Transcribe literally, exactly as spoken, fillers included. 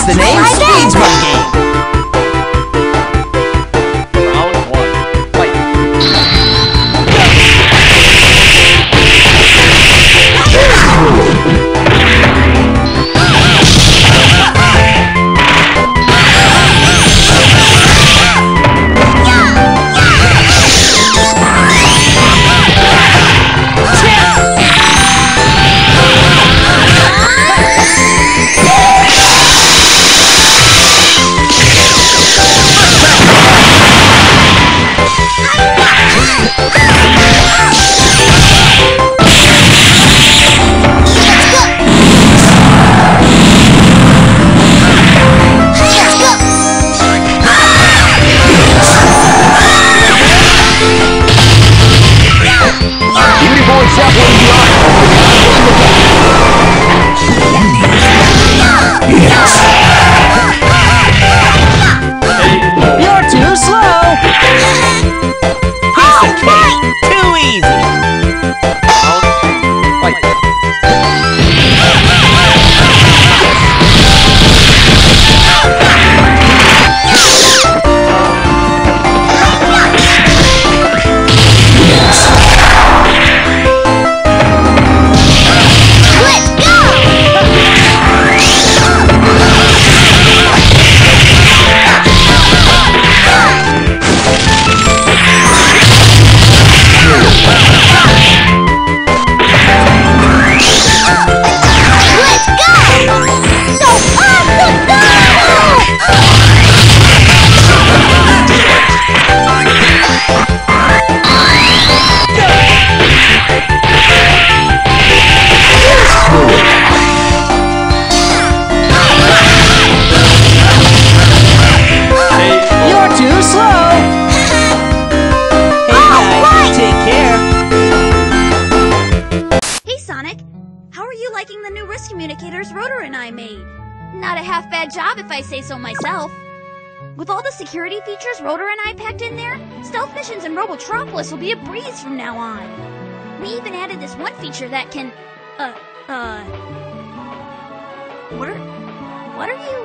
Hence the name Speeds Monkey. Round one. Fight. The new wrist communicators Rotor and I made. Not a half bad job if I say so myself. With all the security features Rotor and I packed in there, stealth missions in Robotropolis will be a breeze from now on. We even added this one feature that can, uh, uh... What are... What are you...